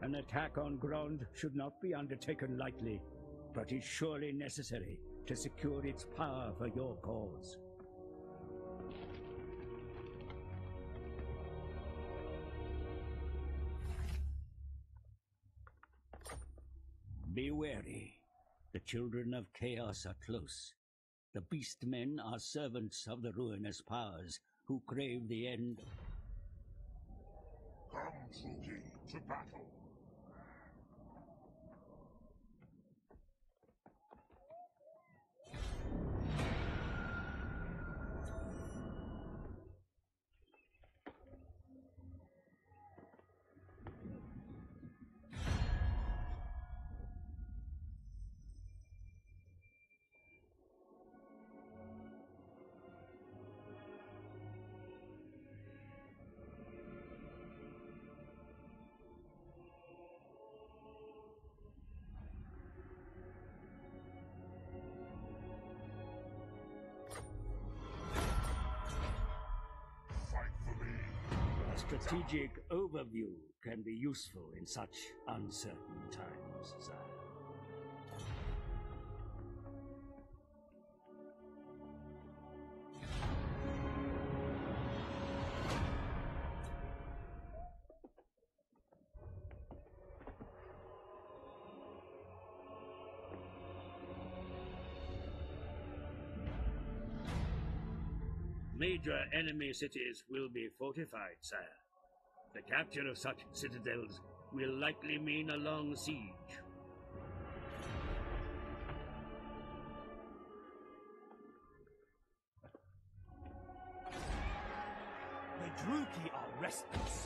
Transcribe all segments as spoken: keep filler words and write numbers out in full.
An attack on Grond should not be undertaken lightly, but is surely necessary to secure its power for your cause. Be wary. The children of chaos are close. The beast men are servants of the ruinous powers who crave the end. Come, True King, to battle. Strategic overview can be useful in such uncertain times, Sire. Major enemy cities will be fortified, sire. The capture of such citadels will likely mean a long siege. The Druchii are restless.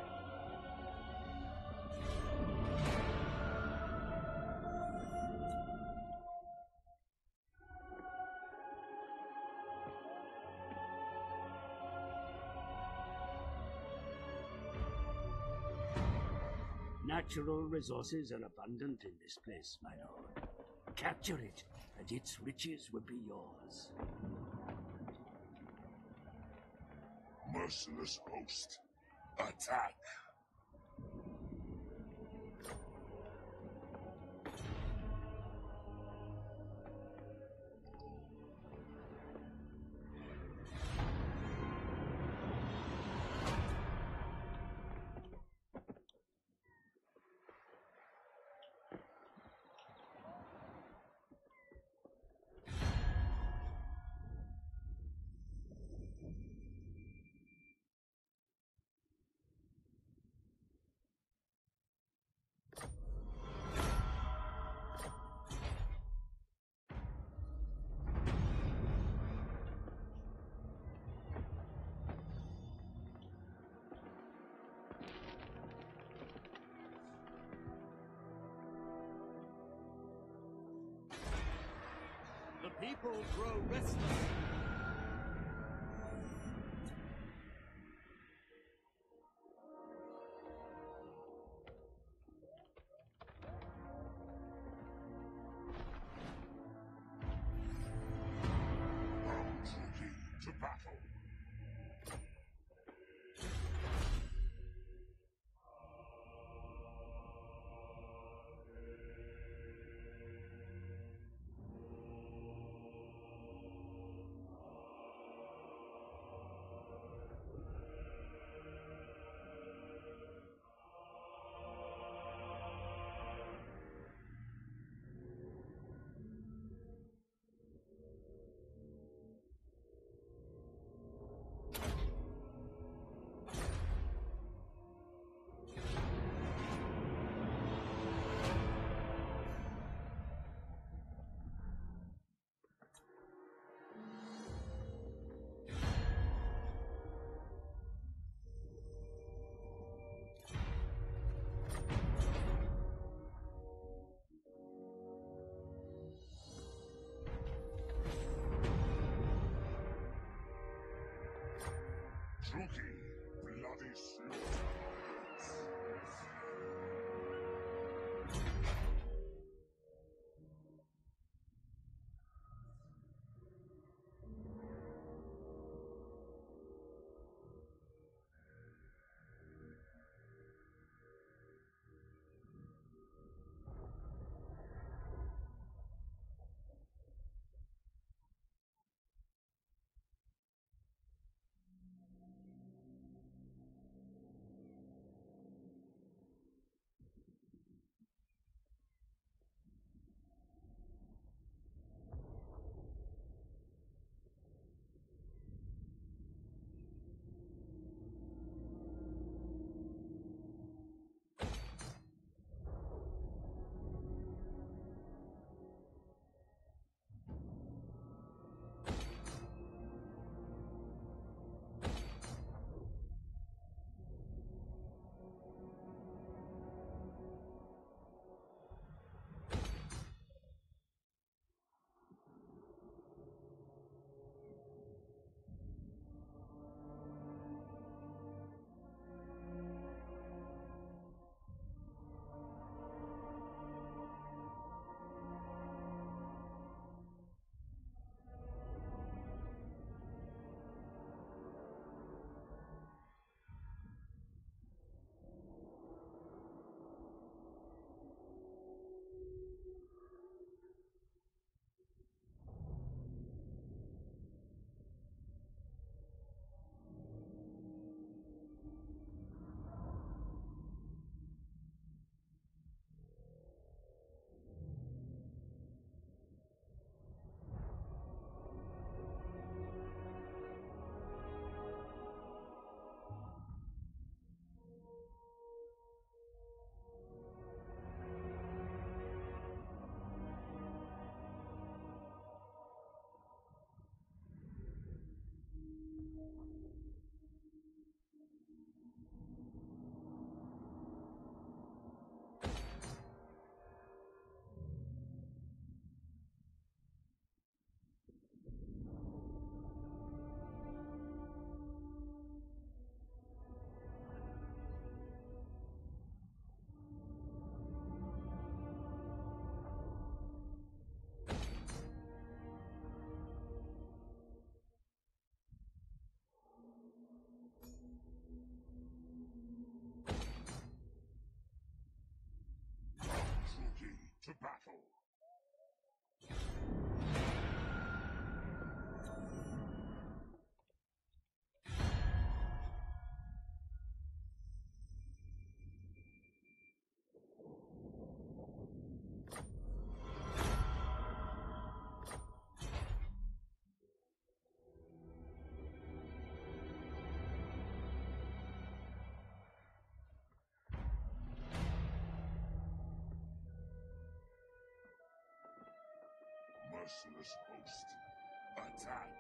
Natural resources are abundant in this place, my lord. Capture it, and its riches will be yours. Merciless host. Attack! The people grow restless. Come, True King, to battle. Merciless host. Attack!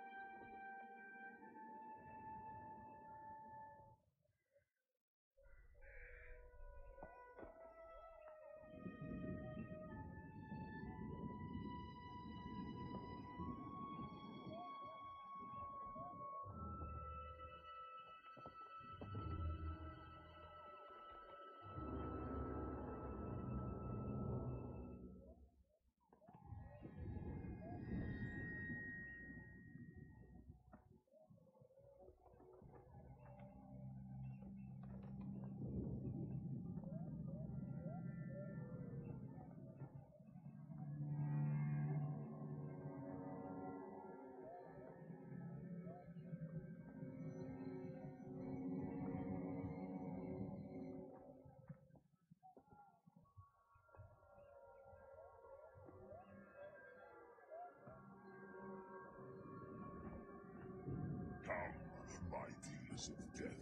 Come, my dealers of death.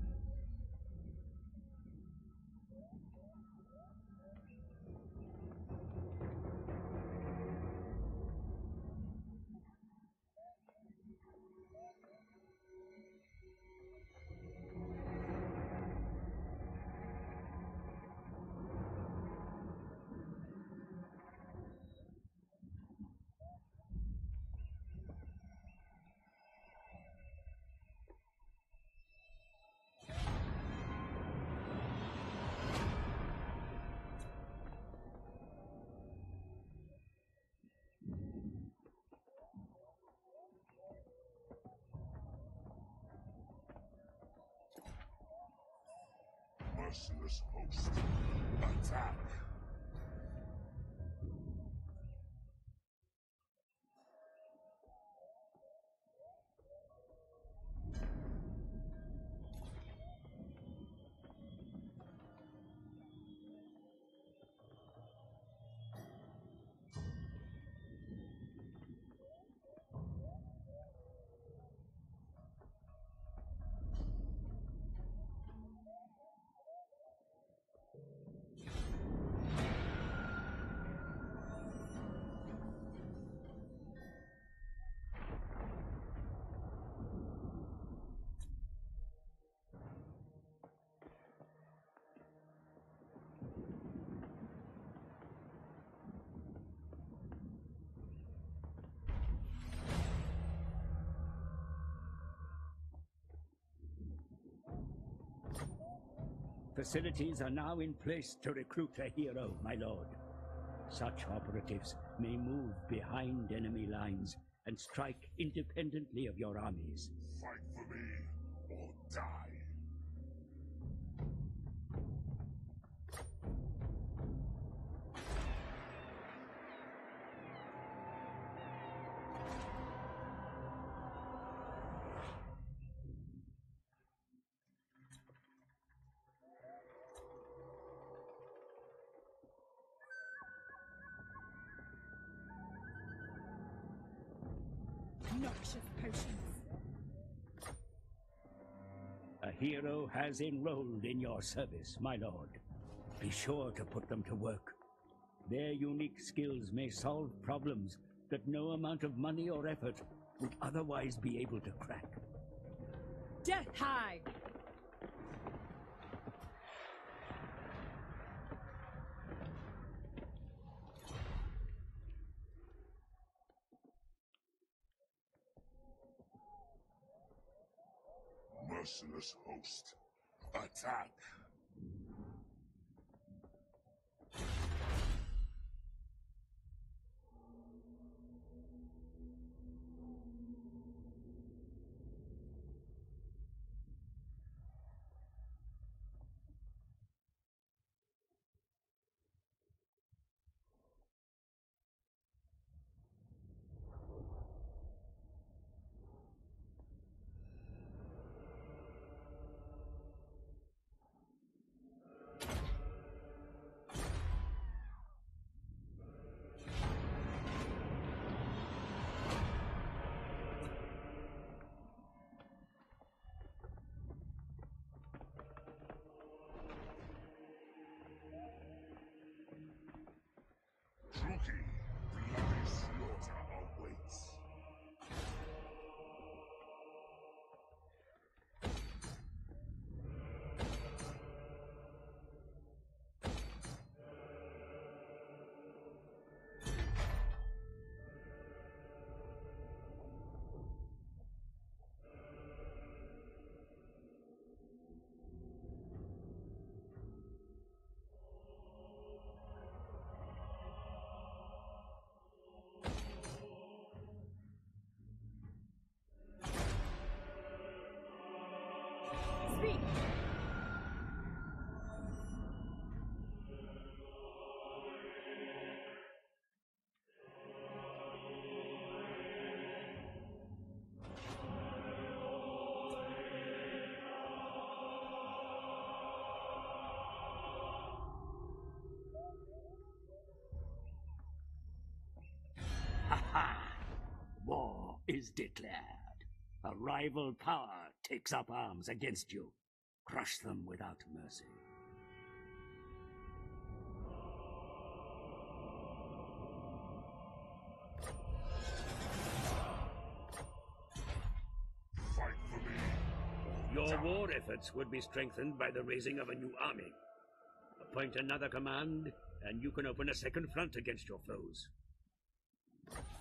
Merciless host. Attack! Facilities are now in place to recruit a hero, my lord. Such operatives may move behind enemy lines and strike independently of your armies. Fight for me, or die. Noxious potions. A hero has enrolled in your service, my lord. Be sure to put them to work. Their unique skills may solve problems that no amount of money or effort would otherwise be able to crack. Death high! Merciless host. Attack! is declared. A rival power takes up arms against you. Crush them without mercy. Fight for me. Your war efforts would be strengthened by the raising of a new army. Appoint another command, and you can open a second front against your foes.